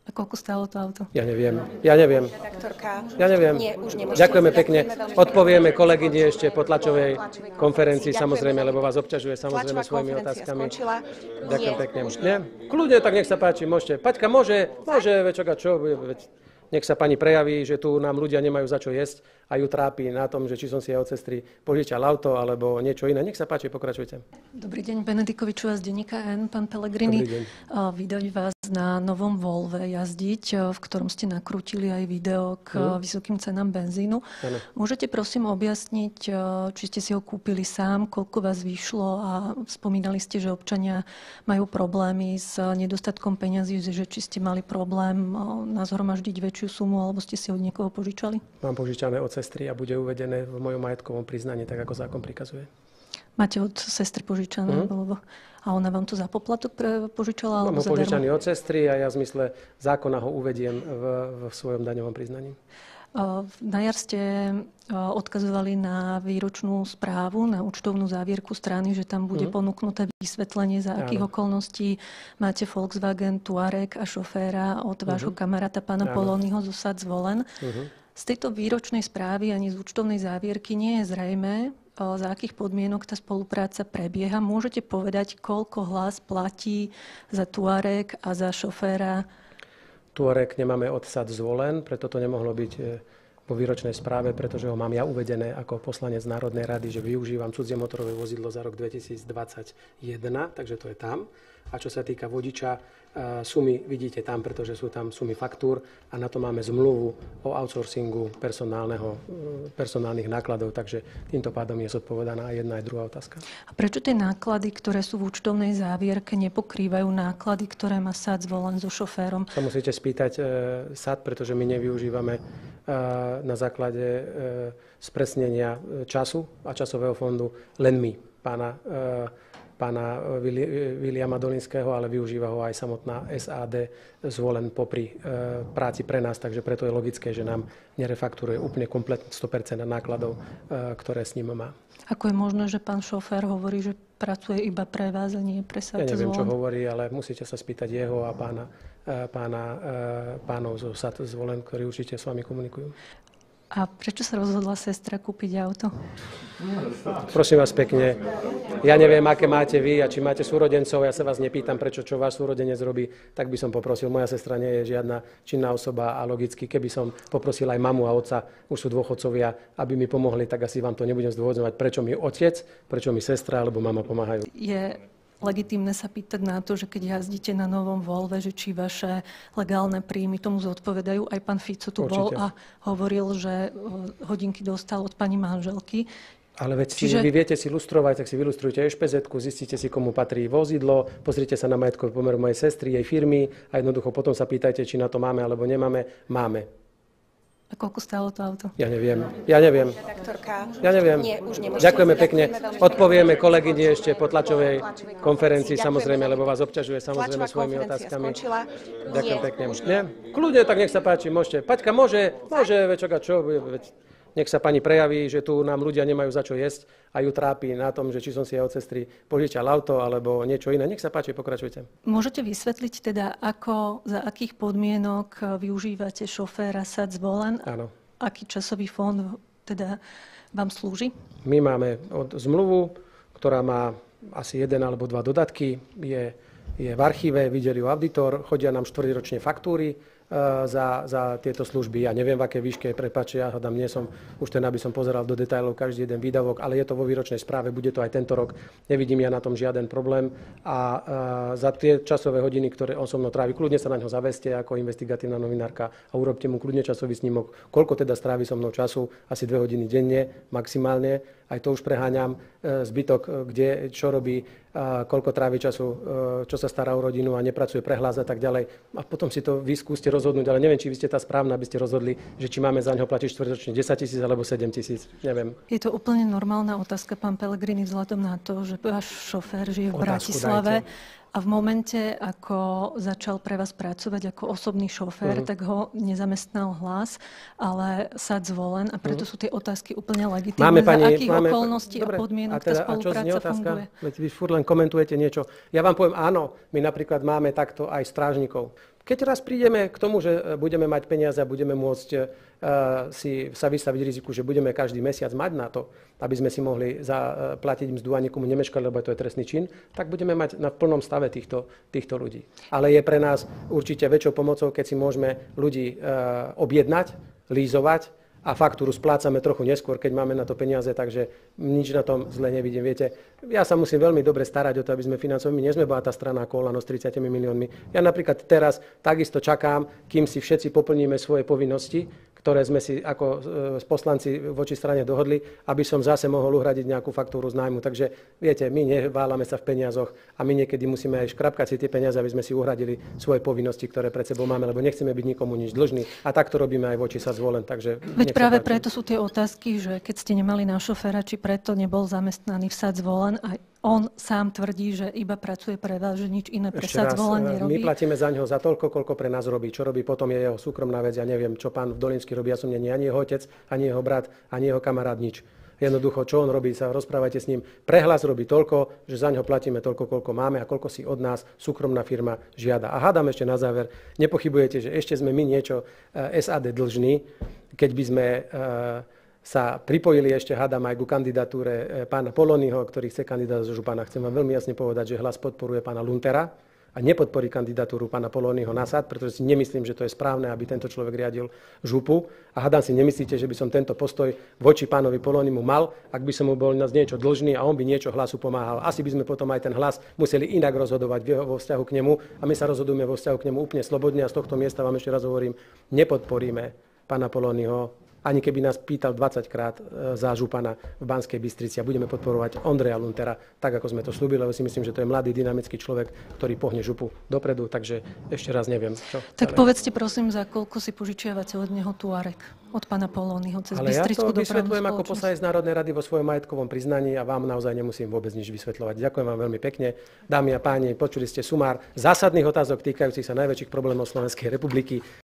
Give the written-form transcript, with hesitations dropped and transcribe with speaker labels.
Speaker 1: A koľko stálo to auto?
Speaker 2: Ja neviem. Ja neviem.
Speaker 3: Nie, už nemôžete.
Speaker 2: Ďakujeme pekne. Odpovieme kolegyni ešte po tlačovej konferencii, samozrejme, lebo vás obťažuje samozrejme svojimi otázkami. Ďakujem pekne. Nie? Kľudne, tak nech sa páči, môžete. Paťka môže, čo? Nech sa pani prejaví, že tu nám ľudia nemajú za čo jesť a ju trápi na tom, že či som si ja od sestry požičal auto alebo niečo iné. Nech sa páči, pokračujte.
Speaker 1: Dobrý deň, Benedikovičová z denníka N. Pán Pellegrini, vydať vás na novom Volve jazdiť, v ktorom ste nakrútili aj video k vysokým cenám benzínu.
Speaker 2: Ano.
Speaker 1: Môžete prosím objasniť, či ste si ho kúpili sám, koľko vás vyšlo a spomínali ste, že občania majú problémy s nedostatkom peňazí, že či ste mali problém nazhromaždiť väčšiu sumu, alebo ste si od niekoho požičali?
Speaker 2: Mám požičané od sestry a bude uvedené v mojom majetkovom priznaní, tak ako zákon prikazuje.
Speaker 1: Máte od sestry požičané? A ona vám to za poplatok požičala?
Speaker 2: Mám ho požičaný od sestry a ja v zmysle zákona ho uvediem v svojom daňovom priznaní.
Speaker 1: Na jar ste odkazovali na výročnú správu, na účtovnú závierku strany, že tam bude ponúknuté vysvetlenie, za akých okolností máte Volkswagen Touareg a šoféra od vášho kamaráta pána Polonyho zo SAD Zvolen. Z tejto výročnej správy ani z účtovnej závierky nie je zrejmé, za akých podmienok tá spolupráca prebieha. Môžete povedať, koľko hlas platí za Touareg a za šoféra?
Speaker 2: Touareg nemáme od SAD Zvolen, preto to nemohlo byť vo výročnej správe, pretože ho mám ja uvedené ako poslanec Národnej rady, že využívam cudzie motorové vozidlo za rok 2021, takže to je tam. A čo sa týka vodiča, sumy vidíte tam, pretože sú tam sumy faktúr a na to máme zmluvu o outsourcingu personálnych nákladov, takže týmto pádom je zodpovedaná aj jedna aj druhá otázka.
Speaker 1: A prečo tie náklady, ktoré sú v účtovnej závierke, nepokrývajú náklady, ktoré má SAD Zvolen so šoférom?
Speaker 2: Sa musíte spýtať SAD, pretože my nevyužívame na základe spresnenia času a časového fondu len my, pána Viliama Dolinského, ale využíva ho aj samotná SAD Zvolen popri práci pre nás, takže preto je logické, že nám nerefakturuje úplne kompletne 100% nákladov, ktoré s ním má.
Speaker 1: Ako je možné, že pán šofér hovorí, že pracuje iba pre vás a nie pre SAD Zvolen?
Speaker 2: Ja neviem, čo hovorí, ale musíte sa spýtať jeho a pánov zo SAD Zvolen, ktorí určite s vami komunikujú.
Speaker 1: A prečo sa rozhodla sestra kúpiť auto?
Speaker 2: Prosím vás pekne, ja neviem, aké máte vy a či máte súrodencov, ja sa vás nepýtam, čo váš súrodenec robí, tak by som poprosil. Moja sestra nie je žiadna činná osoba a logicky, keby som poprosil aj mamu a otca, už sú dôchodcovia, aby mi pomohli, tak asi vám to nebudem zdôvodňovať, prečo mi otec, prečo mi sestra alebo mama pomáhajú.
Speaker 1: Je legitímne sa pýtať na to, že keď jazdíte na novom Volve, že či vaše legálne príjmy tomu zodpovedajú. Aj pán Fico tu bol a hovoril, že hodinky dostal od pani manželky.
Speaker 2: Ale veď vy viete si lustrovať, tak si vylustrujte ešpezetku, zistíte si, komu patrí vozidlo, pozrite sa na majetkový pomer mojej sestry, jej firmy a jednoducho potom sa pýtajte, či na to máme alebo nemáme. Máme.
Speaker 1: A koľko stálo to auto?
Speaker 2: Ja neviem.
Speaker 3: Nie, už nemôžete.
Speaker 2: Ďakujeme pekne. Odpovieme kolegyni ešte po tlačovej konferencii, samozrejme, lebo vás obťažuje samozrejme svojimi otázkami. Ďakujem pekne. Nie? Kľudne, tak nech sa páči, môžete. Paťka môže, čo? Nech sa pani prejaví, že tu nám ľudia nemajú za čo jesť a ju trápi na tom, že či som si ja od sestry požičal auto alebo niečo iné. Nech sa páči, pokračujte.
Speaker 1: Môžete vysvetliť teda, za akých podmienok využívate šoféra SAD Zvolen?
Speaker 2: Áno.
Speaker 1: Aký časový fond teda vám slúži?
Speaker 2: My máme zmluvu, ktorá má asi 1 alebo 2 dodatky. Je v archíve, videli ju auditor, chodia nám štvrťročne faktúry za tieto služby. Ja neviem, v akej výške, prepáčte, ja hádam, nie som už ten, aby som pozeral do detailov každý jeden výdavok, ale je to vo výročnej správe, bude to aj tento rok. Nevidím ja na tom žiaden problém a za tie časové hodiny, ktoré on so mnou trávi, kľudne sa na ňo zaveste ako investigatívna novinárka a urobte mu kľudne časový snímok, koľko teda strávi so mnou času, asi 2 hodiny denne maximálne. Aj to už preháňam, zbytok, kde, čo robí, koľko trávi času, čo sa stará o rodinu a nepracuje, prehláza a tak ďalej. A potom si to vy skúste rozhodnúť, ale neviem, či vy ste tá správna, aby ste rozhodli, že či máme za ňo platiť štvrťročne 10 000 alebo 7 000, neviem. Je
Speaker 1: to úplne normálna otázka, pán Pellegrini, vzhľadom na to, že váš šofér žije v Bratislave. A v momente, ako začal pre vás pracovať ako osobný šofér, tak ho nezamestnal Hlas, ale SAD Zvolen a preto sú tie otázky úplne legitímne. Za akých okolností a podmienok tá spolupráca funguje?
Speaker 2: Veď vy furt len komentujete niečo. Ja vám poviem, áno, my napríklad máme takto aj strážnikov, Keď raz prídeme k tomu, že budeme mať peniaze a budeme môcť sa vystaviť riziku, že budeme každý mesiac mať na to, aby sme si mohli zaplatiť mzdu a nikomu nemeškali, lebo to je trestný čin, tak budeme mať na plnom stave týchto ľudí. Ale je pre nás určite väčšou pomocou, keď si môžeme ľudí objednať, lízovať, a faktúru splácame trochu neskôr, keď máme na to peniaze, takže nič na tom zle nevidím. Viete, ja sa musím veľmi dobre starať o to, aby sme financovali. My nie sme bohatá strana ako Olano s 30 miliónmi. Ja napríklad teraz takisto čakám, kým si všetci poplníme svoje povinnosti, ktoré sme si ako poslanci voči strane dohodli, aby som zase mohol uhradiť nejakú faktúru z nájmu. Takže viete, my neváľame sa v peniazoch a my niekedy musíme aj škrapkať si tie peniaze, aby sme si uhradili svoje povinnosti, ktoré pred sebou máme, lebo nechceme byť nikomu nič dlžný. A tak to robíme aj voči sa zvolen. Takže
Speaker 1: práve preto sú tie otázky, že keď ste nemali na šoféra, či preto nebol zamestnaný v SAD Zvolen, aj on sám tvrdí, že iba pracuje pre vás, že nič iné pre SAD Zvolen nerobí.
Speaker 2: My platíme za ňoho za toľko, koľko pre nás robí. Čo robí potom je jeho súkromná vec. Ja neviem, čo pán Dolinsky robí. Ja som nie ani jeho otec, ani jeho brat, ani jeho kamarát, nič. Jednoducho, čo on robí, sa rozprávajte s ním. Prehlas robí toľko, že za ňo platíme toľko, koľko máme a koľko si od nás súkromná firma žiada. A hádam ešte na záver, nepochybujete, že ešte sme my niečo SAD dlžní, keď by sme sa pripojili ešte, hádam, aj ku kandidatúre pána Polonyho, ktorý chce kandidát za župana. Chcem vám veľmi jasne povedať, že Hlas podporuje pána Luntera a nepodporí kandidatúru pána Polonyho na SAD, pretože si nemyslím, že to je správne, aby tento človek riadil župu. A hádam si nemyslíte, že by som tento postoj voči pánovi Polonymu mal, ak by som mu bol nás niečo dlžný a on by niečo Hlasu pomáhal. Asi by sme potom aj ten Hlas museli inak rozhodovať vo vzťahu k nemu a my sa rozhodujeme vo vzťahu k nemu úplne slobodne a z tohto miesta vám ešte raz hovorím, nepodporíme pána Polonyho, ani keby nás pýtal 20 krát za župana v Banskej Bystrici a budeme podporovať Ondreja Luntera, tak ako sme to slúbili, lebo si myslím, že to je mladý, dynamický človek, ktorý pohne župu dopredu, takže ešte raz neviem. Čo
Speaker 1: tak povedzte prosím, za koľko si požičiavate od neho Tuareg, od pána Polonyho cez Bystrickú dopravnú spoločnosť? Ale ja to vysvetľujem ako poslanec Národnej rady vo svojom majetkovom priznaní a vám naozaj nemusím vôbec nič vysvetľovať. Ďakujem vám veľmi pekne. Dámy a páni, počuli ste sumár zásadných otázok týkajúcich sa najväčších problémov Slovenskej republiky.